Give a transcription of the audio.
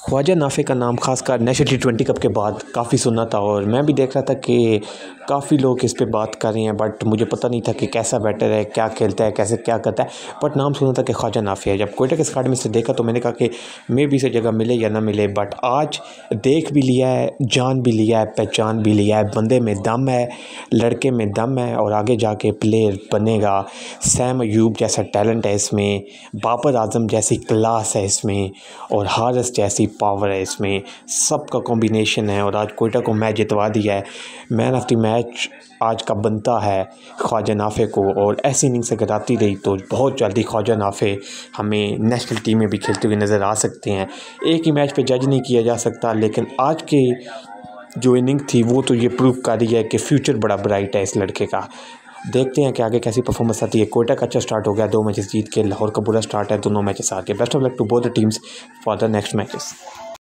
ख्वाजा नाफे का नाम खासकर नेशनल T20 कप के बाद काफ़ी सुना था और मैं भी देख रहा था कि काफ़ी लोग इस पे बात कर रहे हैं, बट मुझे पता नहीं था कि कैसा बैटर है, क्या खेलता है, कैसे क्या करता है। बट नाम सुना था कि ख्वाजा नाफे है। जब क्वेटा के अकाडमी से देखा तो मैंने कहा कि मे भी इसे जगह मिले या ना मिले, बट आज देख भी लिया है, जान भी लिया है, पहचान भी लिया है। बंदे में दम है, लड़के में दम है और आगे जाके प्लेयर बनेगा। सैम अयूब जैसा टैलेंट है इसमें, बाबर आजम जैसी क्लास है इसमें और हारिस जैसी पावर है इसमें। सबका कॉम्बिनेशन है और आज कोयटा को मैच जितवा दिया है। मैन ऑफ द मैच आज का बनता है ख्वाजा नाफे को, और ऐसी इनिंग्स अगर आती रही तो बहुत जल्दी ख्वाजा नाफे हमें नेशनल टीम में भी खेलते हुए नज़र आ सकते हैं। एक ही मैच पे जज नहीं किया जा सकता, लेकिन आज के जो इनिंग थी वो तो ये प्रूव कर रही है कि फ्यूचर बड़ा ब्राइट है इस लड़के का। देखते हैं कि आगे कैसी परफॉर्मेंस आती है। कोयटा का अच्छा स्टार्ट हो गया, 2 मैचेस जीत के। लाहौर का बुरा स्टार्ट है, दोनों मैचेस आगे। Best of luck to both the teams for the next matches.